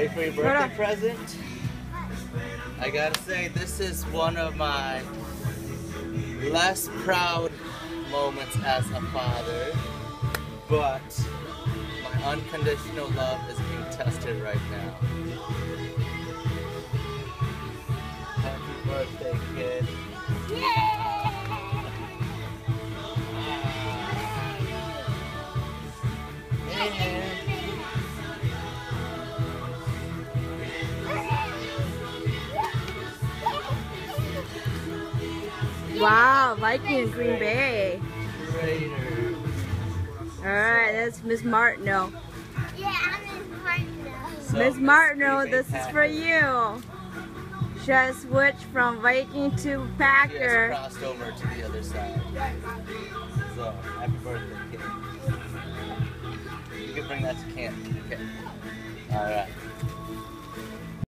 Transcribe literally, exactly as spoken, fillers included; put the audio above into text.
Ready for your birthday present? I gotta say, this is one of my less proud moments as a father, but my unconditional love is being tested right now. Happy birthday, kid. Wow, Viking in Green Bay. Raider. Alright, that's Miss Martineau. Yeah, I'm Miss Martineau. So, Miss Martineau, this Packer. is for you. She has switched from Viking to She has Packer. crossed over to the other side. So, happy birthday, kid. You can bring that to camp. Okay. Alright.